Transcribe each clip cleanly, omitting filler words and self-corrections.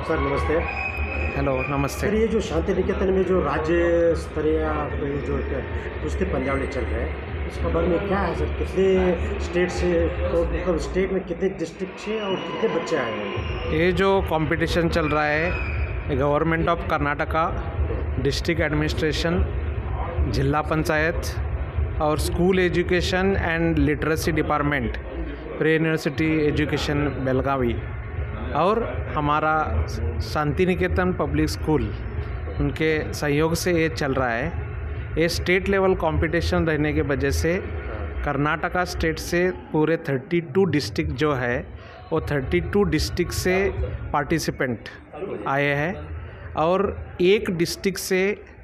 Sir नमस्ते। Hello नमस्ते। Sir ये जो शांति निकेतन में जो राज्य स्तरीय ये जो कुश्ती पंद्यावली चल रहा है उसके बारे में क्या है सर? कितने स्टेट से मतलब स्टेट में कितने डिस्ट्रिक्ट से और कितने बच्चे आए हैं? ये जो कंपटीशन चल रहा है government of Karnataka, district administration, जिला पंचायत और school education and literacy department, pre university education Belagavi और हमारा शांति निकेतन पब्लिक स्कूल, उनके सहयोग से ये चल रहा है। ये स्टेट लेवल कंपटीशन रहने के वजह से कर्नाटका स्टेट से पूरे 32 डिस्ट्रिक्ट जो है वो 32 डिस्ट्रिक्ट से पार्टिसिपेंट आए हैं और एक डिस्ट्रिक्ट से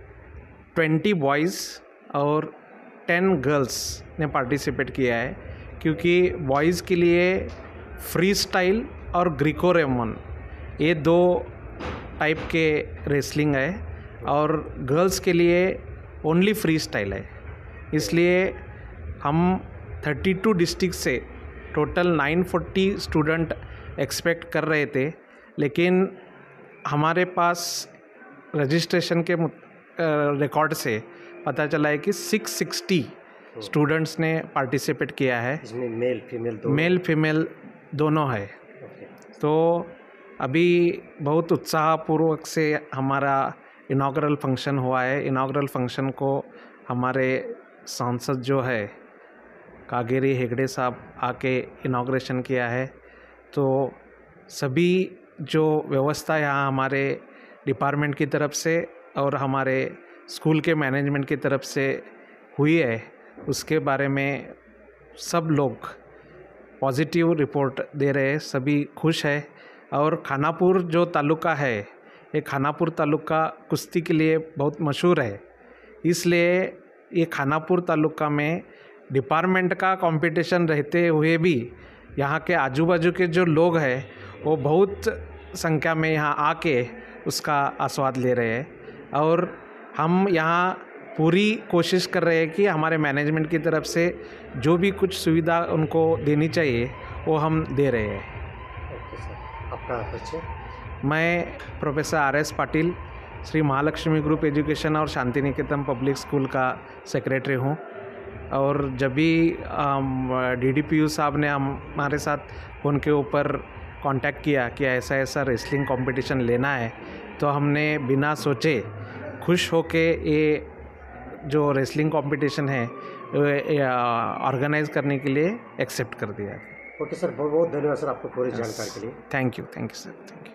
20 बॉयज़ और 10 गर्ल्स ने पार्टिसिपेट किया है, क्योंकि बॉयज़ के लिए फ्री स्टाइल और ग्रीको रोमन ये दो टाइप के रेसलिंग है और गर्ल्स के लिए ओनली फ्री स्टाइल है। इसलिए हम 32 डिस्ट्रिक्ट से टोटल 940 स्टूडेंट एक्सपेक्ट कर रहे थे, लेकिन हमारे पास रजिस्ट्रेशन के रिकॉर्ड से पता चला है कि 660 स्टूडेंट्स ने पार्टिसिपेट किया है। इसमें मेल फीमेल दोनों है। तो अभी बहुत उत्साहपूर्वक से हमारा इनॉग्रल फंक्शन हुआ है। इनॉग्रल फंक्शन को हमारे सांसद जो है कागेरी हेगड़े साहब आके इनॉग्रेशन किया है। तो सभी जो व्यवस्था यहाँ हमारे डिपार्टमेंट की तरफ से और हमारे स्कूल के मैनेजमेंट की तरफ से हुई है, उसके बारे में सब लोग पॉजिटिव रिपोर्ट दे रहे हैं, सभी खुश है। और खानापुर जो तालुका है, ये खानापुर तालुका कुश्ती के लिए बहुत मशहूर है, इसलिए ये खानापुर तालुका में डिपार्टमेंट का कंपटीशन रहते हुए भी यहाँ के आजू बाजू के जो लोग हैं वो बहुत संख्या में यहाँ आके उसका आस्वाद ले रहे हैं। और हम यहाँ पूरी कोशिश कर रहे हैं कि हमारे मैनेजमेंट की तरफ से जो भी कुछ सुविधा उनको देनी चाहिए वो हम दे रहे हैं। ओके सर, आपका परिचय? मैं professor RS Patil, Shri Mahalakshmi group education और शांति निकेतन पब्लिक स्कूल का सेक्रेटरी हूँ। और जब भी DDPU साहब ने हमारे साथ फ़ोन के ऊपर कांटेक्ट किया कि ऐसा ऐसा रेसलिंग कंपटीशन लेना है, तो हमने बिना सोचे खुश होके ये जो रेसलिंग कंपटीशन है ऑर्गेनाइज करने के लिए एक्सेप्ट कर दिया। ओके सर, बहुत बहुत धन्यवाद सर आपको पूरी जानकारी के लिए। Thank you sir, thank you.